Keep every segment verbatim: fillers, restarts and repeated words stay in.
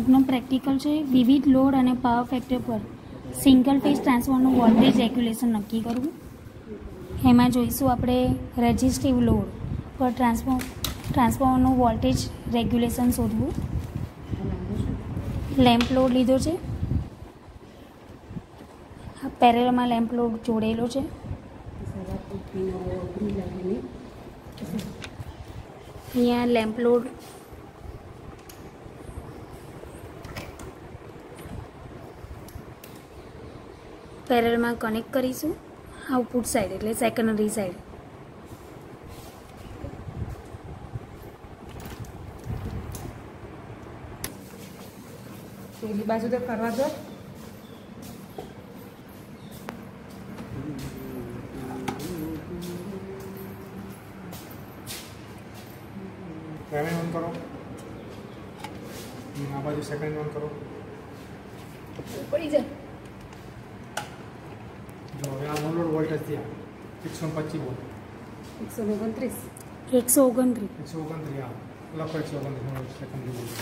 આજનો પ્રેક્ટિકલ છે વિવિધ લોડ અને પાવર ફેક્ટર પર સિંગલ ફેઝ ટ્રાન્સફોર્મરનું વોલ્ટેજ રેગ્યુલેશન નક્કી કરવું. એમાં જોઈશું આપણે રેઝિસ્ટિવ લોડ પર ટ્રાન્સફોર્મ ટ્રાન્સફોર્મરનું વોલ્ટેજ રેગ્યુલેશન શોધવું. લેમ્પ લોડ લીધો છે, આ પેરેલમાં લેમ્પ લોડ જોડેલો છે. અહીંયા લેમ્પ લોડ પેરેલમાં કનેક્ટ કરીશું આઉટપુટ સાઈડ એટલે સેકન્ડરી સાઈડ. પેલી બાજુ તો કરવા દો. प्राइमरी ऑन करो, आ बाजू सेकंड ऑन करो. પડી જાય. जो હવે આ નોડ વોલ્ટેજ થયા એકસો પચીસ વોલ્ટ, એકસો ઓગણત્રીસ એકસો ઓગણત્રીસ એકસો ઓગણત્રીસ આ લખો એકસો ઓગણત્રીસ સેકન્ડ વોલ્ટ.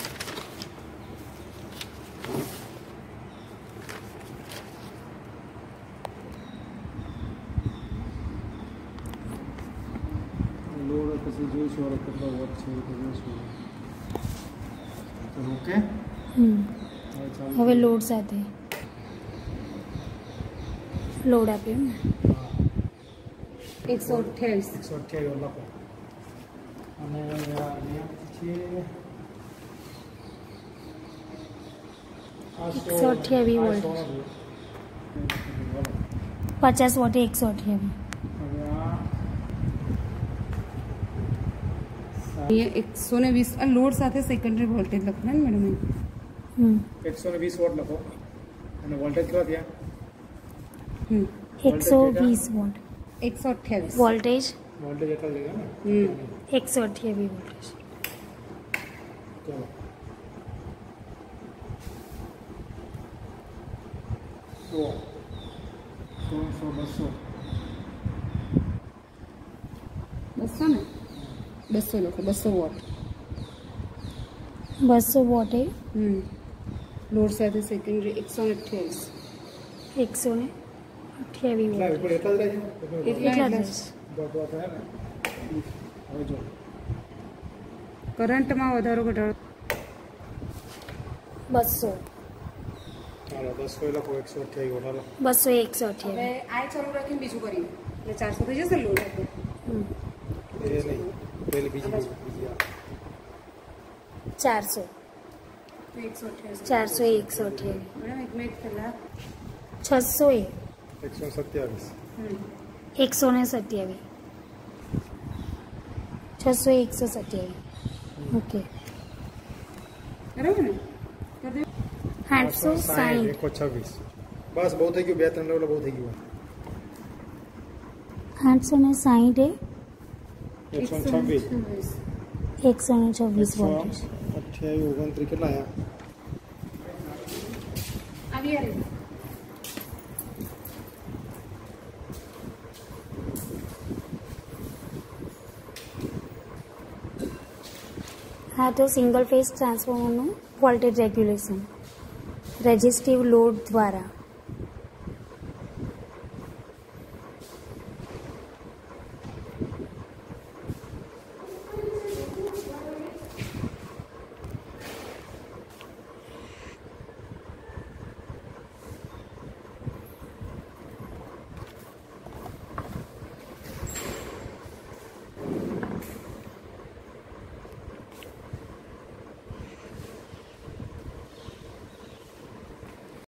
લોડ પછી જોઈશું ઓર કેટલો વોટ છે એ જોઈશું. તો ઓકે. હમ હવે લોડ સાથે લોડ આપ્યો ને એકસો અઠ્યાવીસ એકસો અઠ્યાવીસ લખો. અને અહીંયા છે એકસો અઠ્યાવીસ વોલ્ટ, પચાસ વોટે એકસો અઠ્યાવીસ. અહીંયા એકસો ને વીસ આ લોડ સાથે સેકન્ડરી વોલ્ટેજ લખના ને મેડમ. હમ એકસો ને વીસ વોટ લખો અને વોલ્ટેજ કેટલા થયા? હમ એકસો વીસ વોટ એકસો અઠ્યાવીસ વોલ્ટેજ, વોલ્ટેજ એટલા લઈ ગયા ને. હમ એકસો અઠ્યાવીસ વોલ્ટેજ. ચલો સો ત્રણસો બસો બસો ને બસો લખો બસો વોટ. બસો વોટે હમ લોડ સાથે સેકન્ડરી એકસો ને અઠ્યાવીસ એકસો ને અઠ્યાવીસ એટલા વોટ. પણ એટલા જ રહે છે. એટલા એટલા જ જ છે. બસ બસ હે ને. હવે જો કરંટમાં વધારો ઘટાડો બસો ચાલો દસ કોઈ લખો એકસો અઠ્યાવીસ વોટ હાલો. બસો એકસો હવે અઠ્યાવીસ. આ ચાલુ રાખીને બીજું કરીએ એટલે ચારસો થઈ જશે લોડ આપણો. હમ એ નહીં પેલી બીજી બીજી બીજી આ ચારસો તો એકસો અઠ્યાવીસ ચારસો એકસો અઠ્યાવીસ. મેડમ એક મિનિટ પહેલા છસો એ એકસો સત્યાવીસ. હમ એકસો ને સત્યાવીસ. છસો એકસો સત્યાવીસ. ઓકે બરાબર ને કરી દે. આઠસો સાઠ. એકસો છવ્વીસ. બસ બહુ થઈ ગયું, બે ત્રણ લેવલ બહુ થઈ ગયું. આઠસો ને સાઠ એ એકસો છવ્વીસ એકસો ને છવ્વીસ વોલ્ટેજ. અઠ્યાવીસ ઓગણત્રીસ કેટલા આયા? આવી યાર હા તો સિંગલ ફેઝ ટ્રાન્સફોર્મરનું વોલ્ટેજ રેગ્યુલેશન રેઝિસ્ટિવ લોડ દ્વારા